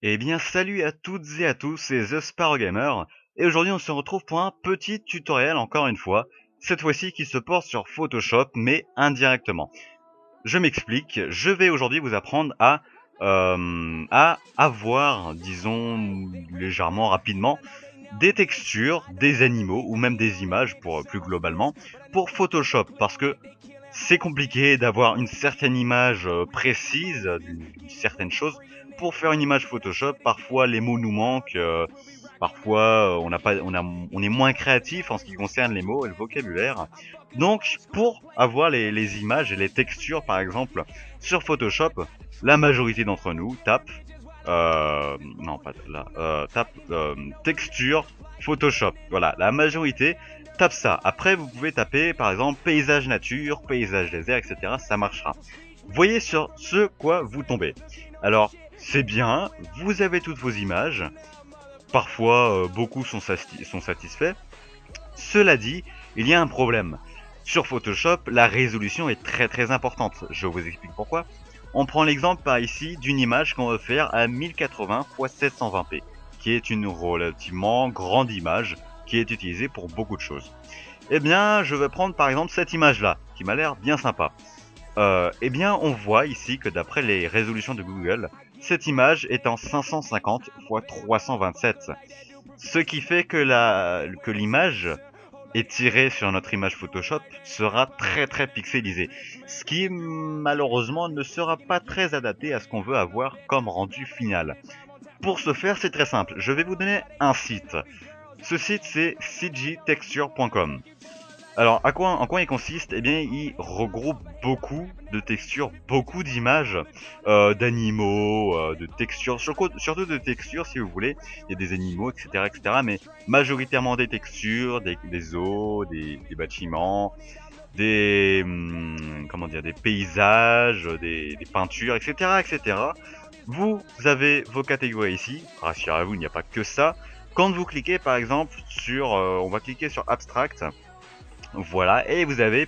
Eh bien, salut à toutes et à tous, c'est The Sparrow Gamer, et aujourd'hui on se retrouve pour un petit tutoriel encore une fois, cette fois-ci qui se porte sur Photoshop, mais indirectement. Je m'explique, je vais aujourd'hui vous apprendre à avoir, disons, légèrement, rapidement, des textures, des animaux, ou même des images, pour plus globalement, pour Photoshop, parce que c'est compliqué d'avoir une certaine image précise d'une certaine chose. Pour faire une image Photoshop, parfois les mots nous manquent, parfois on est moins créatif en ce qui concerne les mots et le vocabulaire. Donc pour avoir les images et les textures par exemple sur Photoshop, la majorité d'entre nous tape non pas là, tape texture Photoshop. Voilà, la majorité tape ça. Après, vous pouvez taper par exemple paysage nature, paysage désert, etc. Ça marchera. Voyez sur ce quoi vous tombez. Alors, c'est bien, vous avez toutes vos images. Parfois, beaucoup sont satisfaits. Cela dit, il y a un problème. Sur Photoshop, la résolution est très importante. Je vous explique pourquoi. On prend l'exemple par ici d'une image qu'on veut faire à 1080 x 720p, qui est une relativement grande image qui est utilisée pour beaucoup de choses. Eh bien, je vais prendre par exemple cette image-là, qui m'a l'air bien sympa. Eh bien, on voit ici que d'après les résolutions de Google, cette image est en 550 x 327. Ce qui fait que l'image est tirée sur notre image Photoshop sera très pixelisée. Ce qui malheureusement ne sera pas très adapté à ce qu'on veut avoir comme rendu final. Pour ce faire, c'est très simple. Je vais vous donner un site. Ce site, c'est cgtexture.com. Alors, en quoi il consiste? Eh bien, il regroupe beaucoup de textures, beaucoup d'images, d'animaux, de textures, surtout de textures si vous voulez. Il y a des animaux, etc., mais majoritairement des textures, des eaux, des bâtiments, comment dire, des paysages, des peintures, etc. Vous avez vos catégories ici. Rassurez-vous, il n'y a pas que ça. Quand vous cliquez par exemple sur, on va cliquer sur Abstract. Voilà, et vous avez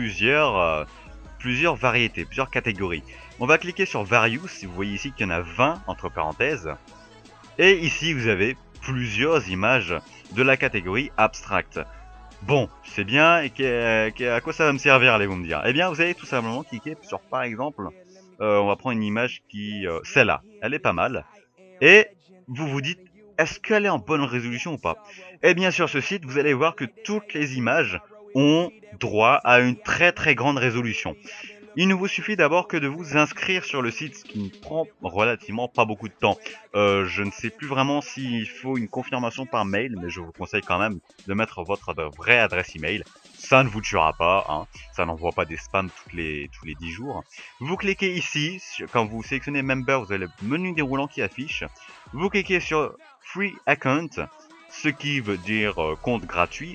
plusieurs variétés, plusieurs catégories. On va cliquer sur Various, si vous voyez ici qu'il y en a 20 entre parenthèses. Et ici vous avez plusieurs images de la catégorie Abstract. Bon, c'est bien, et à quoi ça va me servir, allez vous me dire? Eh bien, vous allez tout simplement cliquer sur, par exemple, on va prendre une image qui... celle-là, elle est pas mal. Et vous vous dites, est-ce qu'elle est en bonne résolution ou pas? Eh bien, sur ce site, vous allez voir que toutes les images ont droit à une très grande résolution. Il ne vous suffit d'abord que de vous inscrire sur le site, ce qui ne prend relativement pas beaucoup de temps. Je ne sais plus vraiment s'il faut une confirmation par mail, mais je vous conseille quand même de mettre votre vraie adresse email. Ça ne vous tuera pas, hein. Ça n'envoie pas des spams tous les 10 jours. Vous cliquez ici, quand vous sélectionnez Member, vous avez le menu déroulant qui affiche. Vous cliquez sur Free Account, ce qui veut dire compte gratuit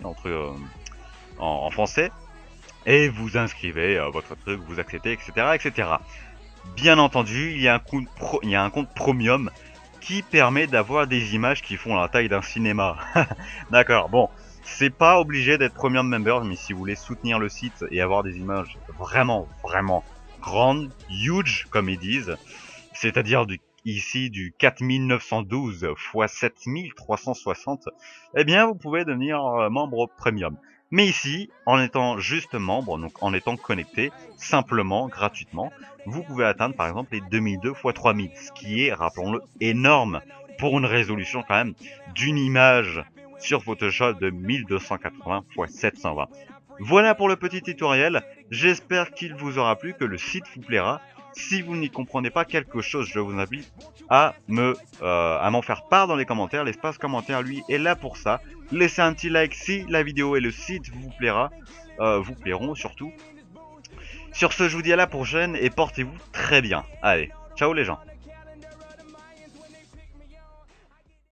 en français. Et vous inscrivez votre truc, vous acceptez, etc. Bien entendu, il y a un compte premium qui permet d'avoir des images qui font la taille d'un cinéma. D'accord, bon, c'est pas obligé d'être premium member, mais si vous voulez soutenir le site et avoir des images vraiment grandes, huge comme ils disent, c'est-à-dire ici du 4912 x 7360, eh bien vous pouvez devenir membre premium. Mais ici, en étant juste membre, donc en étant connecté, simplement, gratuitement, vous pouvez atteindre par exemple les 2002 x 3000, ce qui est, rappelons-le, énorme pour une résolution quand même d'une image sur Photoshop de 1280 x 720. Voilà pour le petit tutoriel, j'espère qu'il vous aura plu, que le site vous plaira. Si vous n'y comprenez pas quelque chose, je vous invite à m'en faire part dans les commentaires. L'espace commentaire, lui, est là pour ça. Laissez un petit like si la vidéo et le site vous plairont surtout. Sur ce, je vous dis à la prochaine et portez-vous très bien. Allez, ciao les gens.